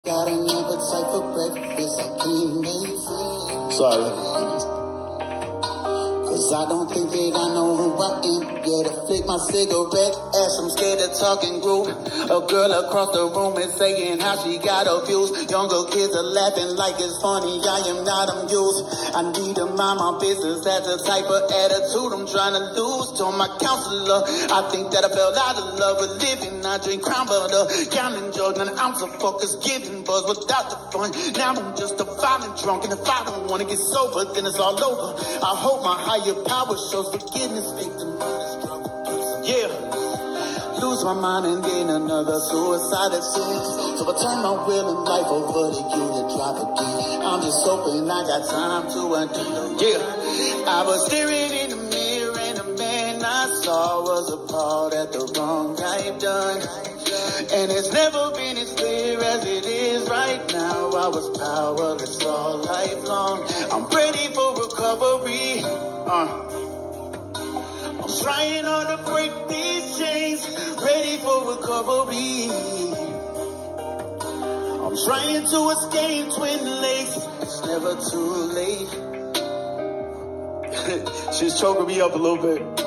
Got an appetite for breakfast, I can't make sense. Sorry. Cause I don't think that I know who I am. Yeah, to flick my cigarette as I'm scared to talk and group. A girl across the room is saying how she got abused. Younger kids are laughing like it's funny, I am not amused. I need to mind my business, that's the type of attitude I'm trying to lose. Told my counselor, I think that I fell out of love with living. I drink crown butter, counting drugs, and I'm so focused, getting buzz without the fun. Now I'm just a violent drunk, and if I don't wanna get sober, then it's all over. I hope my higher power shows forgiveness, victim. Yeah, lose my mind and gain another suicide attempt. So I turn my will and life over to you to drive again. I'm just hoping I got time to undo. Yeah, I was staring in the mirror and the man I saw was appalled at the wrong I've done. And it's never been as clear as it is right now. I was powerless all life long. I'm ready for recovery. I'm trying hard to break these chains, ready for recovery. I'm trying to escape Twin Lakes, it's never too late. She's choking me up a little bit.